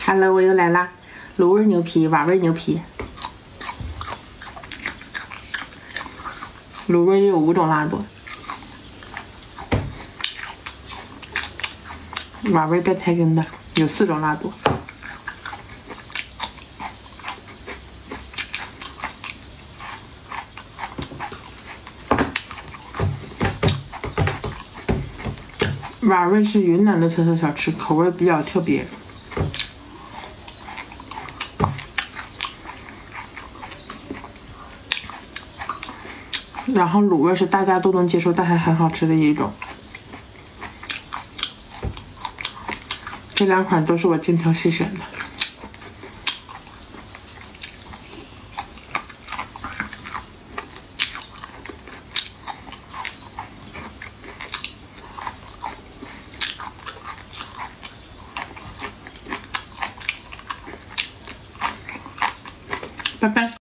Hello， 我又来啦！卤味牛皮、瓦味牛皮，卤味有5种辣度，瓦味带菜根的有4种辣度。瓦味是云南的特色小吃，口味比较特别。然后卤味是大家都能接受，但还很好吃的一种。这2款都是我精挑细选的。拜拜。